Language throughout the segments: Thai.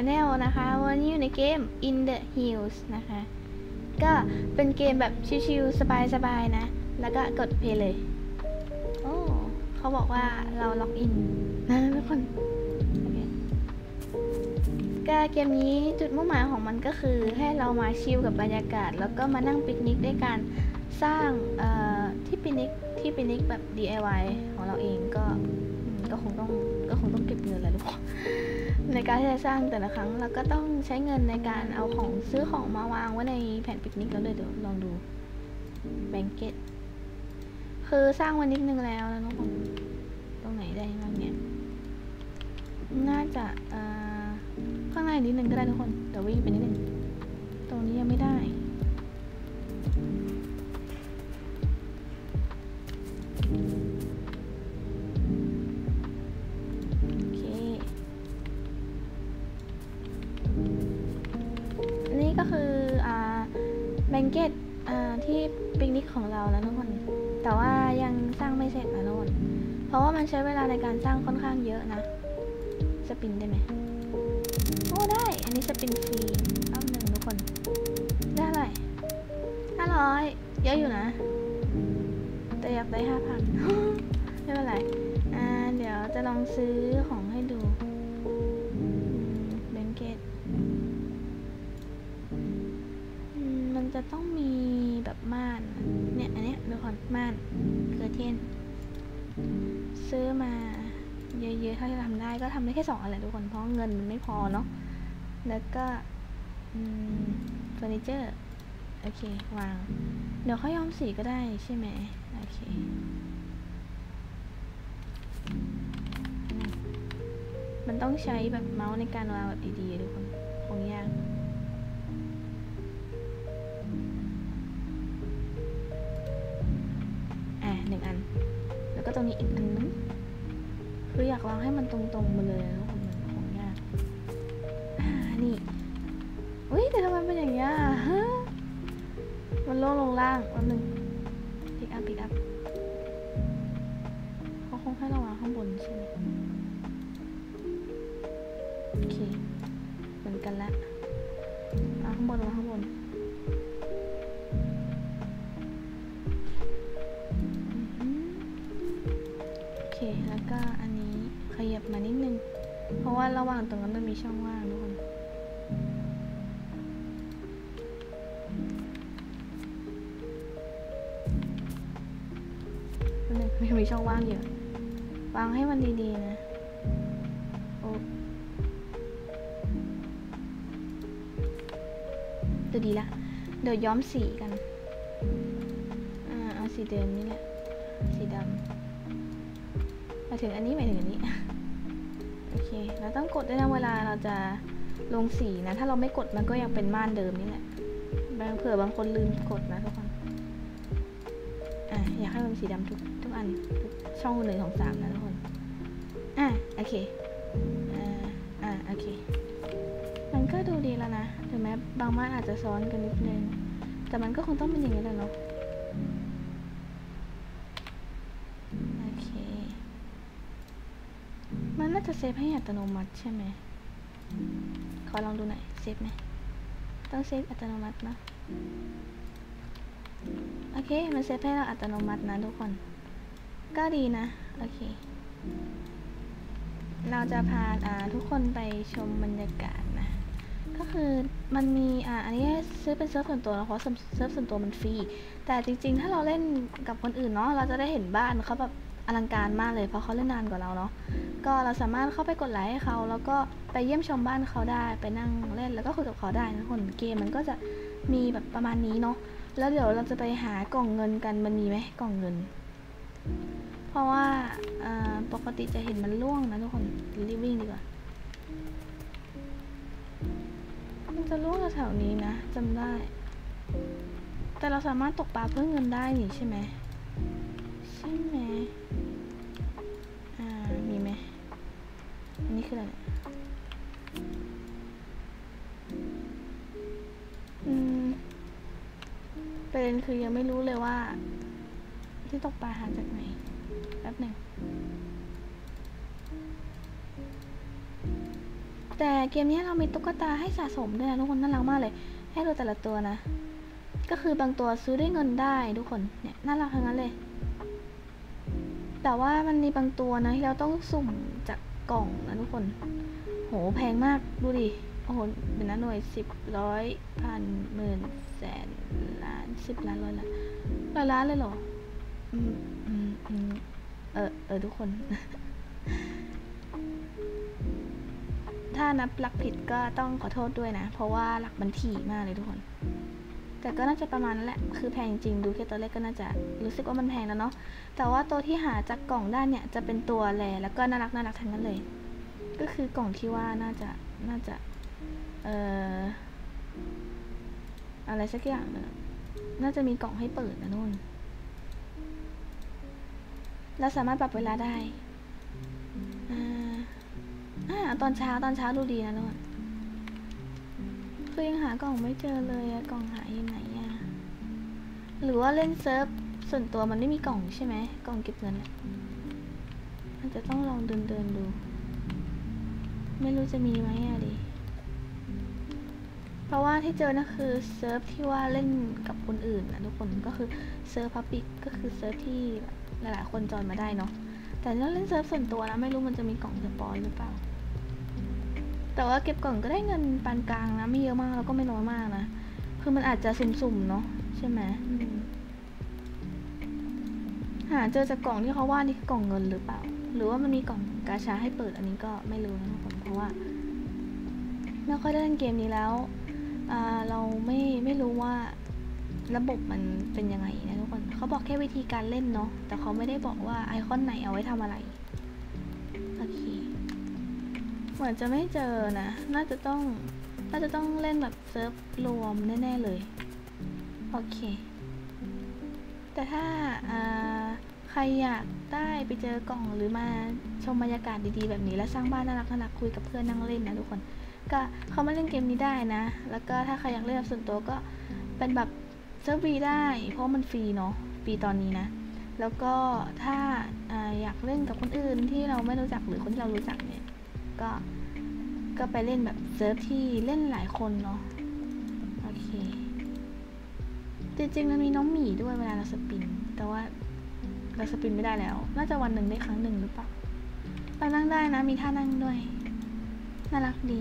Channel นะคะวันนี้อยู่ในเกม In the Hills นะคะก็เป็นเกมแบบชิลๆสบายๆนะแล้วก็กดเพลย์เลยโอ้เขาบอกว่าเราล็อกอินนะทุกคนก็เกมนี้จุดมุ่งหมายของมันก็คือให้เรามาชิลกับบรรยากาศแล้วก็มานั่งปิกนิกด้วยการสร้างที่ปิกนิกแบบ DIY ของเราเองก็คงต้องเก็บเงินแหละทุกคนในการที่จะสร้างแต่ละครั้งเราก็ต้องใช้เงินในการเอาของซื้อของมาวางไว้ในแผ่นปิกนิกแล้วเลยเดี๋ยวลองดูแบงเก็ตคือสร้างวันนิดนึงแล้วนะทุกคนตรงไหนได้บ้างเนี่ยน่าจะข้างในนิดนึงก็ได้ทุกคนเดี๋ยววิ่งไปนิดนึงตรงนี้ยังไม่ได้ก็คือแบงเก็ตที่ปิกนิกของเรานะทุกคนแต่ว่ายังสร้างไม่เสร็จนะทุกคนเพราะว่ามันใช้เวลาในการสร้างค่อนข้างเยอะนะสปินได้ไหมโอ้ได้อันนี้สปินฟรีรอบหนึ่งทุกคนได้อะไร500เยอะอยู่นะแต่อยากได้ 5,000 ไม่เป็นไรเดี๋ยวจะลองซื้อของให้ดูแบงเก็ตจะต้องมีแบบม่านเนี่ยอันเนี้ยดูก่อนม่านเกอร์เทนซื้อมาเยอะๆเท่าที่ทำได้ก็ทำได้แค่2 อันแหละทุกคนเพราะเงินมันไม่พอเนาะแล้วก็เฟอร์นิเจอร์โอเควางเดี๋ยวเขาย้อมสีก็ได้ใช่ไหมโอเคมันต้องใช้แบบเมาส์ในการวางแบบดีๆทุกคนคงยาก1 อันแล้วก็ตรงนี้อีกอันนึงคืออยากวางให้มันตรงๆมาเลยแล้วมันของยากนี่อุ้ยแต่ทำไมเป็นอย่างนี้มันลงล่างวันหนึ่งปิกอัพเขาคงให้เราวางข้างบนใช่ไหมโอเคเหมือนกันละวางข้างบนแล้วก็อันนี้ขยับมานิดนึงเพราะว่าระหว่างตรงนั้นมันมีช่องว่างทุกคนมีช่องว่างเยอะวางให้มันดีๆนะโอ้ดีละเดี๋ยวย้อมสีกันเอาสีเดิมนี่แหละสีดำหมายถึงอันนี้โอเคเราต้องกดด้วยนะเวลาเราจะลงสีนะถ้าเราไม่กดมันก็ยังเป็นม่านเดิมนี่แหละเผื่อบางคนลืมกดนะทุกคนอยากให้มันสีดำทุกอันทุกช่อง1 2 3นะทุกคนโอเคโอเคมันก็ดูดีแล้วนะถึงแม้บางม่านอาจจะซ้อนกันนิดนึงแต่มันก็คงต้องเป็นอย่างนี้แหละเนาะมันน่าจะเซฟให้อัตโนมัติใช่ไหมขอลองดูหน่อยเซฟไหมต้องเซฟอัตโนมัตินะโอเคมันเซฟให้เราอัตโนมัตินะทุกคนก็ดีนะโอเคเราจะพาทุกคนไปชมบรรยากาศนะก็คือมันมีอันนี้ซื้อเป็นเซิร์ฟส่วนตัวแล้วเพราะเซิร์ฟส่วนตัวมันฟรีแต่จริงๆถ้าเราเล่นกับคนอื่นเนาะเราจะได้เห็นบ้านเขาแบบอลังการมากเลยเพราะเขาเล่นนานกว่าเราเนาะก็เราสามารถเข้าไปกดไลค์ให้เขาแล้วก็ไปเยี่ยมชมบ้านเขาได้ไปนั่งเล่นแล้วก็คุยกับเขาได้นะคนเกมมันก็จะมีแบบประมาณนี้เนาะแล้วเดี๋ยวเราจะไปหากล่องเงินกันมันมีไหมกล่องเงินเพราะว่าปกติจะเห็นมันร่วงนะทุกคนรีบวิ่งดีกว่ามันจะร่วงแถวนี้นะจำได้แต่เราสามารถตกปลาเพื่อเงินได้นี่ใช่ไหมมีไหมอันนี้คืออะไรประเด็นคือยังไม่รู้เลยว่าที่ตกปลาหาจากไหนแป๊บหนึ่งแต่เกมนี้เรามีตุ๊กตาให้สะสมด้วยนะทุกคนน่ารักมากเลยให้ดูแต่ละตัวนะก็คือบางตัวซื้อด้วยเงินได้ทุกคนเนี่ยน่ารักทั้งนั้นเลยแต่ว่ามันมีบางตัวนะที่เราต้องสุ่มจากกล่องนะทุกคนโหแพงมากดูดิโอ้โหเป็นหน่วย10ร้อยพันหมื่นแสนล้าน10 ล้าน100 ล้านเลยเหรอทุกคน ถ้านับหลักผิดก็ต้องขอโทษด้วยนะเพราะว่าหลักมันถี่มากเลยทุกคนแต่ก็น่าจะประมาณนั้นแหละคือแพงจริงดูแค่ตัวเลขก็น่าจะรู้สึกว่ามันแพงแล้วเนาะแต่ว่าตัวที่หาจากกล่องได้เนี่ยจะเป็นตัวแรแล้วก็น่ารักทั้งนั้นเลยก็คือกล่องที่ว่าน่าจะอะไรสักอย่างนึงน่าจะมีกล่องให้เปิดนะนู่นเราสามารถปรับเวลาได้ตอนเช้าดูดีนะนู่นคือยังหากล่องไม่เจอเลยอะกล่องหายยังไงอะหรือว่าเล่นเซิร์ฟส่วนตัวมันไม่มีกล่องใช่ไหมกล่องเก็บเงินมันจะต้องลองเดินดูไม่รู้จะมีไหมอะดิเพราะว่าที่เจอนะคือเซิร์ฟที่ว่าเล่นกับคนอื่นนะทุกคนก็คือเซิร์ฟพับบิกก็คือเซิร์ฟที่หลายๆคนจอยมาได้เนาะแต่ถ้าเล่นเซิร์ฟส่วนตัวนะไม่รู้มันจะมีกล่องสปอยหรือเปล่าแต่ว่าเก็บกล่องก็ได้เงินปานกลางนะไม่เยอะมากแล้วก็ไม่น้อยมากนะคือมันอาจจะสุ่มๆเนาะใช่ไหมหาเจอจากกล่องที่เขาว่านี่คือกล่องเงินหรือเปล่าหรือว่ามันมีกล่องกาชาให้เปิดอันนี้ก็ไม่รู้นะทุกคนเพราะว่าไม่ค่อยได้เล่นเกมนี้แล้วเราไม่รู้ว่าระบบมันเป็นยังไงนะทุกคนเขาบอกแค่วิธีการเล่นเนาะแต่เขาไม่ได้บอกว่าไอคอนไหนเอาไว้ทำอะไรโอเคเหมือนจะไม่เจอนะน่าจะต้องเล่นแบบเซิร์ฟรวมแน่ๆเลยโอเคแต่ถ้าใครอยากได้ไปเจอกล่องหรือมาชมบรรยากาศดีๆแบบนี้แล้วสร้างบ้านน่ารักคุยกับเพื่อนนั่งเล่นนะทุกคนก็เขามาเล่นเกมนี้ได้นะแล้วก็ถ้าใครอยากเล่นแบบส่วนตัวก็เป็นแบบเซิร์ฟฟรีได้เพราะมันฟรีเนาะฟรีตอนนี้นะแล้วก็ถ้าอยากเล่นกับคนอื่นที่เราไม่รู้จักหรือคนที่เรารู้จักเนี่ยก็ไปเล่นแบบเซิร์ฟที่เล่นหลายคนเนาะโอเคจริงๆมันมีน้องหมีด้วยเวลาเราสปินแต่ว่าเราสปินไม่ได้แล้วน่าจะวันหนึ่งได้ครั้งหนึ่งหรือเปล่าเรานั่งได้นะมีท่านั่งด้วยน่ารักดี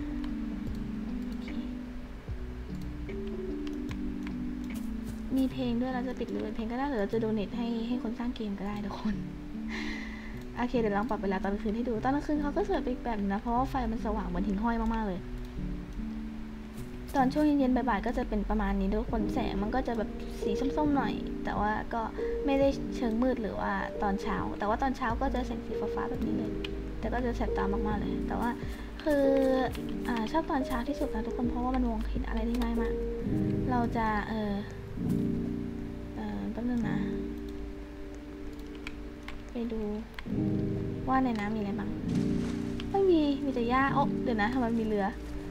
มีเพลงด้วยเราจะปิดหรือเป็นเพลงก็ได้หรือเราจะโดเนทให้คนสร้างเกมก็ได้ทุกคนโอเคเดี๋ยวลองปรับเวลาตอนกลางคืนให้ดูตอนกลางคืนเขาก็สวยไปอีกแบบนะเพราะว่าไฟมันสว่างเหมือนหิ่งห้อยมากๆเลยตอนช่วงเย็นๆบ่ายๆก็จะเป็นประมาณนี้ทุกคนแสงมันก็จะแบบสีส้มๆหน่อยแต่ว่าก็ไม่ได้เชิงมืดหรือว่าตอนเช้าแต่ว่าตอนเช้าก็จะแสงสีฟ้าๆแบบนี้เลยแต่ก็จะแสบตามากๆเลยแต่ว่าคือชอบตอนเช้าที่สุดนะทุกคนเพราะว่ามันมองเห็นอะไรได้ง่ายมากเราจะแป๊บนึงนะไปดูว่าในน้ำมีอะไรบ้างไม่มีแต่หญ้าเดี๋ยวนะทำไมมีเรือ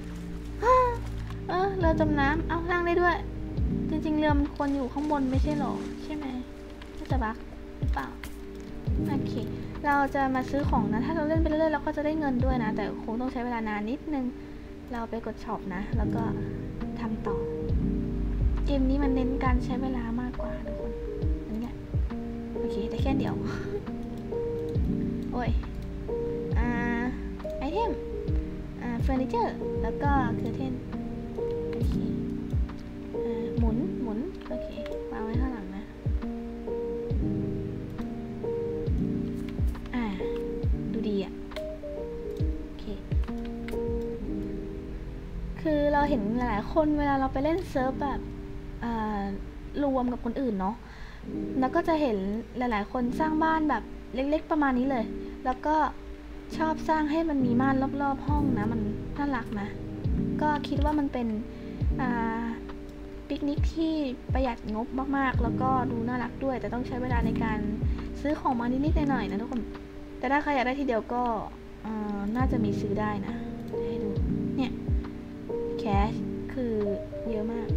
เรือจมน้ำเอานั่งได้ด้วยจริงๆเรือมันควรอยู่ข้างบนไม่ใช่หรอใช่ไหมน่าจะบั๊กหรือเปล่าโอเคเราจะมาซื้อของนะถ้าเราเล่นไปเรื่อยๆเราก็จะได้เงินด้วยนะแต่คงต้องใช้เวลานานนิดนึงเราไปกดช็อปนะแล้วก็ทำต่อเกมนี้มันเน้นการใช้เวลามากกว่าทุกคนอันนี้โอเคแต่แค่เดียวโอ้ยไอเทมเฟอร์นิเจอร์แล้วก็เคอร์เทนโอเคหมุนโอเควางไว้ข้างหลังนะดูดีอ่ะโอเคคือเราเห็นหลายๆคนเวลาเราไปเล่นเซิร์ฟแบบรวมกับคนอื่นเนาะแล้วก็จะเห็นหลายๆคนสร้างบ้านแบบเล็กๆประมาณนี้เลยแล้วก็ชอบสร้างให้มันมีม่านรอบๆห้องนะมันน่ารักนะก็คิดว่ามันเป็นปิกนิกที่ประหยัดงบมากๆแล้วก็ดูน่ารักด้วยแต่ต้องใช้เวลาในการซื้อของมานิดๆหน่อยๆนะทุกคนแต่ถ้าใครอยากได้ทีเดียวก็น่าจะมีซื้อได้นะให้ดูเนี่ยแคชคือเยอะมาก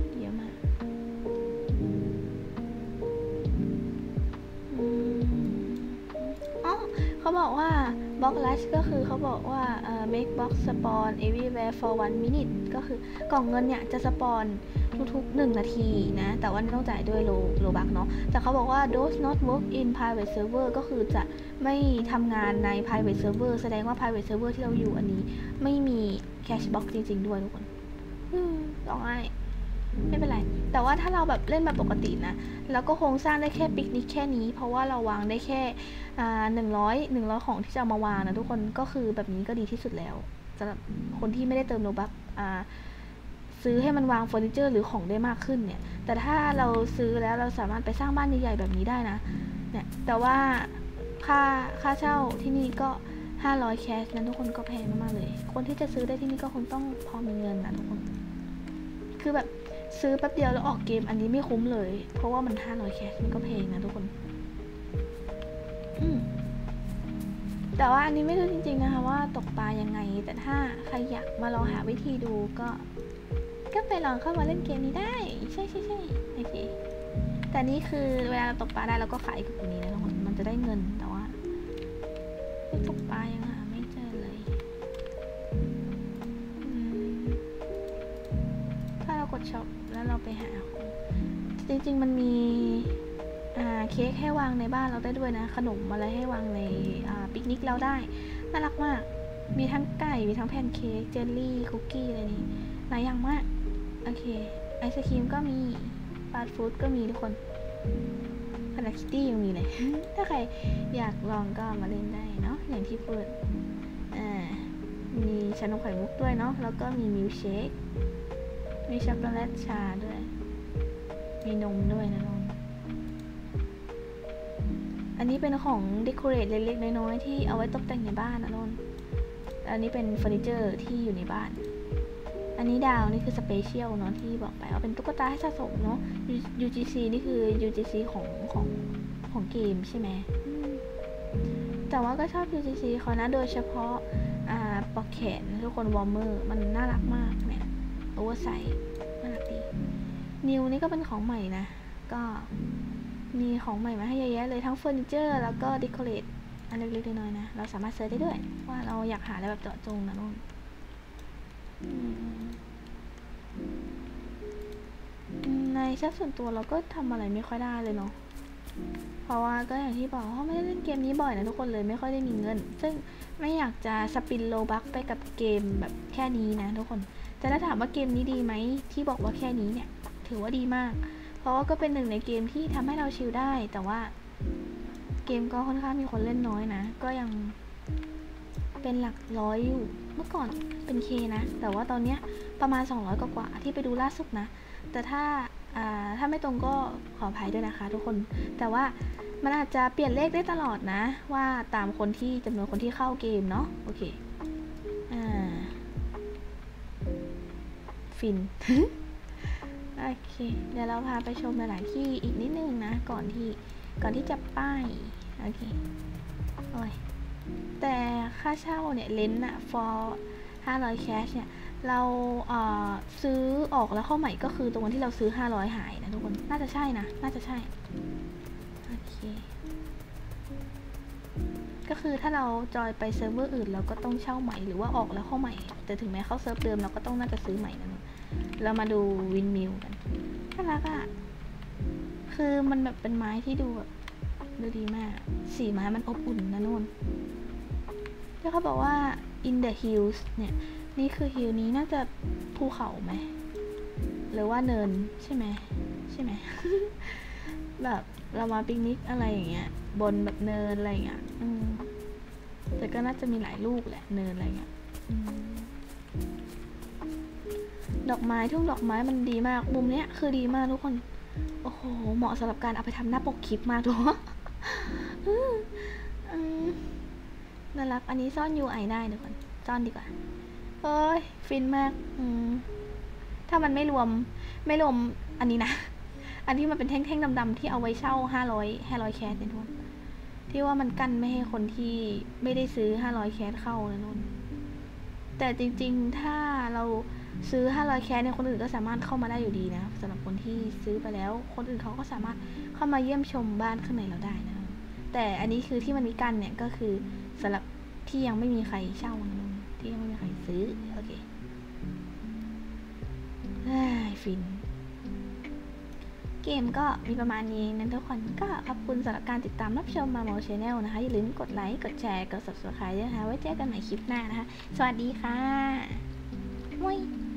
เขาบอกว่า box rush ก็คือเขาบอกว่าmake box spawn everywhere for 1 minute ก็คือกล่องเงินเนี่ยจะสปอนทุกๆ1 นาทีนะแต่ว่าต้องจ่ายด้วยโลบักเนาะแต่เขาบอกว่า does not work in private server ก็คือจะไม่ทำงานใน private server แสดงว่า private server ที่เราอยู่อันนี้ไม่มี cash box จริงๆด้วยทุกคนร้องไห้ไม่เป็นไรแต่ว่าถ้าเราแบบเล่นแบบปกตินะเราก็คงสร้างได้แค่ปิกนิกแค่นี้เพราะว่าเราวางได้แค่100ของที่จะมาวางนะทุกคนก็คือแบบนี้ก็ดีที่สุดแล้วสำหรับคนที่ไม่ได้เติมโลบัคซื้อให้มันวางเฟอร์นิเจอร์หรือของได้มากขึ้นเนี่ยแต่ถ้าเราซื้อแล้วเราสามารถไปสร้างบ้านใหญ่ๆแบบนี้ได้นะเนี่ยแต่ว่าค่าเช่าที่นี่ก็500แคชนั้นทุกคนก็แพงมากๆเลยคนที่จะซื้อได้ที่นี่ก็คงต้องพอมีเงินนะทุกคนคือแบบซื้อแป๊บเดียวแล้วออกเกมอันนี้ไม่คุ้มเลยเพราะว่ามัน500แคชมันก็แพงนะทุกคนแต่ว่าอันนี้ไม่รู้จริงๆนะคะว่าตกปลายังไงแต่ถ้าใครอยากมาลองหาวิธีดูก็ไปลองเข้ามาเล่นเกมนี้ได้ใช่โอเคแต่นี่คือเวลาตกปลาได้เราก็ขายกับตรงนี้นะทุกคนมันจะได้เงินแต่ว่าตกปลายังหาไม่เจอเลยถ้าเรากดช็อปแล้วเราไปหาของจริงๆมันมีเค้กให้วางในบ้านเราได้ด้วยนะขนมอะไรให้วางในปิกนิกเราได้น่ารักมากมีทั้งไก่มีทั้งแพนเค้กเจลลี่คุกกี้อะไรนี้หลายอย่างมากโอเคไอศครีมก็มีฟาสต์ฟู้ดก็มีทุกคนพาราคิตตี้ยังมีเลย ถ้าใครอยากลองก็มาเล่นได้เนาะอย่างที่พูดมีชานมไข่มุกด้วยเนาะแล้วก็มีมิลค์เชคมีช็อกโกแลตชาด้วยมีนมด้วยนะน้องอันนี้เป็นของเดคอเรทเล็กๆน้อยๆที่เอาไว้ตกแต่งในบ้านนะนนอันนี้เป็นเฟอร์นิเจอร์ที่อยู่ในบ้านอันนี้ดาวนี่คือสเปเชียลเนาะที่บอกไปเอาเป็นตุ๊กตาให้สะสมเนาะ UGC นี่คือ UGC ของเกมใช่ไหมแต่ว่าก็ชอบ UGC เขานะโดยเฉพาะปลอกแขนทุกคนวอร์มเมอร์มันน่ารักมากเนี่ยโอเวอร์ไซส์น่ารักดีนิวนี่ก็เป็นของใหม่นะก็มีของใหม่มาให้เยอะแยะเลยทั้งเฟอร์นิเจอร์แล้วก็ดิคอเรทอันเล็กๆน้อยๆนะเราสามารถเซิร์ชได้ด้วยว่าเราอยากหาอะไรแบบเจาะจงนะนุ่นในชั้นส่วนตัวเราก็ทำอะไรไม่ค่อยได้เลยเนาะเพราะว่าก็อย่างที่บอกว่าไม่ได้เล่นเกมนี้บ่อยนะทุกคนเลยไม่ค่อยได้มีเงินซึ่งไม่อยากจะสปินโลบัคไปกับเกมแบบแค่นี้นะทุกคนแต่ถ้าถามว่าเกมนี้ดีไหมที่บอกว่าแค่นี้เนี่ยถือว่าดีมากเพราะว่าก็เป็นหนึ่งในเกมที่ทำให้เราชิลได้แต่ว่าเกมก็ค่อนข้างมีคนเล่นน้อยนะก็ยังเป็นหลักร้อยอยู่เมื่อก่อนเป็นเคนะแต่ว่าตอนนี้ประมาณ200กว่าที่ไปดูล่าสุดนะแต่ถ้าไม่ตรงก็ขออภัยด้วยนะคะทุกคนแต่ว่ามันอาจจะเปลี่ยนเลขได้ตลอดนะว่าตามคนที่จำนวนคนที่เข้าเกมเนาะโอเคฟิน โอเคเดี๋ยวเราพาไปชมหลายๆที่อีกนิดนึงนะก่อนที่จะป้ายโอเคโอ้ยแต่ค่าเช่าเนี่ยเลนส์อะ for 500 cash เนี่ยเราซื้อออกแล้วเข้าใหม่ก็คือตรงวันที่เราซื้อ500หายนะทุกคนน่าจะใช่นะน่าจะใช่โอเคก็คือถ้าเราจอยไปเซิร์ฟเวอร์อื่นเราก็ต้องเช่าใหม่หรือว่าออกแล้วเข้าใหม่แต่ถึงแม้เข้าเซิร์ฟเดิมเราก็ต้องน่าจะซื้อใหม่นะเรามาดูวินมิลกันน่ารักอะคือมันแบบเป็นไม้ที่ดูแบบดูดีมากสีไม้มันอบอุ่นนะนุ่นแล้วเขาบอกว่า in the hills เนี่ยนี่คือฮิลนี้น่าจะภูเขาไหมหรือว่าเนินใช่ไหม แบบเรามาปิกนิกอะไรอย่างเงี้ยบนแบบเนินอะไรอย่างเงี้ยแต่ก็น่าจะมีหลายลูกแหละเนินอะไรเงี้ยดอกไม้ทุ่งดอกไม้มันดีมากมุมเนี้ยคือดีมากทุกคนโอ้โหเหมาะสำหรับการเอาไปทำหน้าปกคลิปมากทุกคนน่ารักอันนี้ซ่อน UI ได้ทุกคนซ่อนดีกว่าเอ้ยฟินมากถ้ามันไม่รวมอันนี้นะอันที่มันเป็นแท่งๆดำๆที่เอาไว้เช่า500แคสเนี่ยทุกคนที่ว่ามันกั้นไม่ให้คนที่ไม่ได้ซื้อ500แคสเข้านะนุ่นแต่จริงๆถ้าเราซื้อ500แคสเนี่ยคนอื่นก็สามารถเข้ามาได้อยู่ดีนะสำหรับคนที่ซื้อไปแล้วคนอื่นเขาก็สามารถเข้ามาเยี่ยมชมบ้านข้างในเราได้นะแต่อันนี้คือที่มันมีกั้นเนี่ยก็คือสำหรับที่ยังไม่มีใครเช่านะที่ยังไม่มีใครซื้อโอเคฟินเกมก็มีประมาณนี้นั้นทุกคนก็ขอบคุณสำหรับการติดตามรับชมมาโมชแนลนะคะอย่าลืมกดไลค์กดแชร์กด subscribe ด้วยนะคะไว้เจอกันใหม่คลิปหน้านะคะสวัสดีค่ะมุ้ย